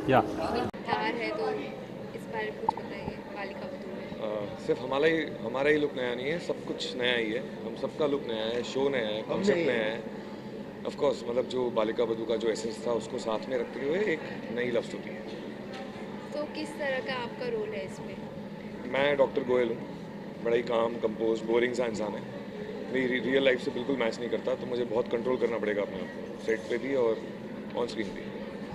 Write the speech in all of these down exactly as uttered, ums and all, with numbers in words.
या कार है तो इस बारे में कुछ बताइए बालिका वधू में। uh, सिर्फ हमारा ही हमारा ही लुक नया नहीं है, सब कुछ नया ही है, हम सबका लुक नया है, शो नया है, कॉन्सेप्ट नया है। ऑफ कोर्स मतलब जो बालिका वधू का जो एसेंस था उसको साथ में रखते हुए एक नई लव स्टोरी है। तो किस तरह का आपका रोल है इसमें? मैं डॉक्टर गोयल हूँ, बड़ा ही काम कंपोज बोरिंग सा इंसान है, मेरी रियल लाइफ से बिल्कुल मैच नहीं करता, तो मुझे बहुत कंट्रोल करना पड़ेगा अपने आप को, सेट पे भी और ऑन स्क्रीन भी।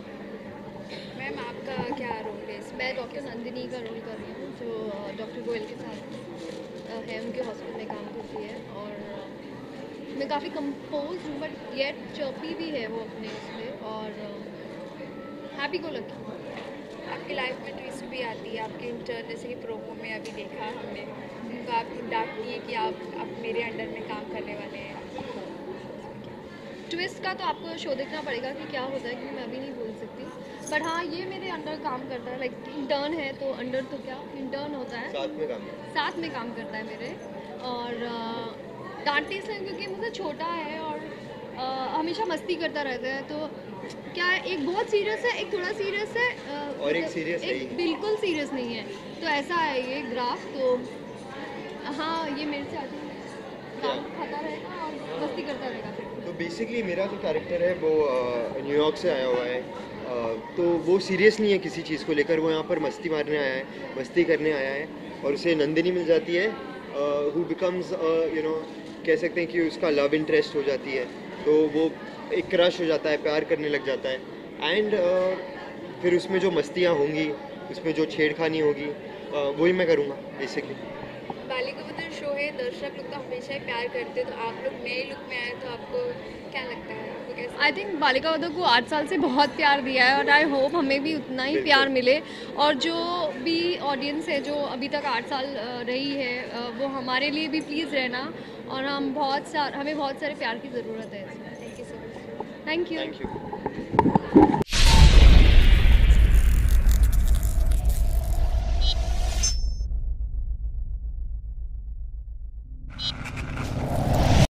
मैम आपका क्या रोल है इसमें? मैं डॉक्टर नंदिनी का रोल कर रही हूँ, जो डॉक्टर गोयल के साथ अ, है, उनके हॉस्पिटल में काम करती है। और अ, मैं काफ़ी कंपोज हूँ, बट येट चर्पी भी है वो अपने इसमें, और हैप्पी गो लकी। आपकी लाइफ में ट्विस्ट भी आती है, आपके इंटर्न जैसे कि प्रोमो में अभी देखा हमने, उनको आप डांटती है कि आप आप मेरे अंडर में काम करने वाले हैं। ट्विस्ट का तो आपको शो देखना पड़ेगा कि क्या होता है, क्योंकि मैं अभी नहीं बोल सकती। बट हाँ, ये मेरे अंडर काम करता है, लाइक इंटर्न है तो अंडर तो क्या इंटर्न होता है, साथ में काम करता साथ में काम करता है मेरे। और अ, डांटते इसलिए क्योंकि मुझसे छोटा है और अ, हमेशा मस्ती करता रहता है। तो क्या है, एक बहुत सीरियस है, एक थोड़ा सीरियस है, अ, और एक मतलब serious है एक ही। बिल्कुल सीरियस नहीं है। तो ऐसा है ये ग्राफ। तो हाँ, ये मेरे से आगे काम खाता रहेगा और मस्ती करता रहेगा फिर। तो बेसिकली मेरा जो कैरेक्टर है वो अ, न्यूयॉर्क से आया हुआ है, अ, तो वो सीरियस नहीं है किसी चीज़ को लेकर, वो यहाँ पर मस्ती मारने आया है, मस्ती करने आया है, और उसे नंदिनी मिल जाती है, हु बिकम्स यू नो कह सकते हैं कि उसका लव इंटरेस्ट हो जाती है, तो वो एक क्रश हो जाता है, प्यार करने लग जाता है। एंड फिर उसमें जो मस्तियाँ होंगी, उसमें जो छेड़खानी होगी, अ, वही मैं करूँगा बेसिकली। बालिका वधू शो है, दर्शक लोग तो हमेशा ही प्यार करते हैं, तो आप लोग नए लुक में आए तो आपको क्या लगता है, आपको कैसा? आई थिंक बालिका वधू को आठ साल से बहुत प्यार दिया है, और आई होप हमें भी उतना ही प्यार मिले। और जो भी ऑडियंस है जो अभी तक आठ साल अ, रही है, अ, वो हमारे लिए भी प्लीज़ रहना। और हम बहुत सार हमें बहुत सारे प्यार की ज़रूरत है। Thank you so much. Thank you. Thank you.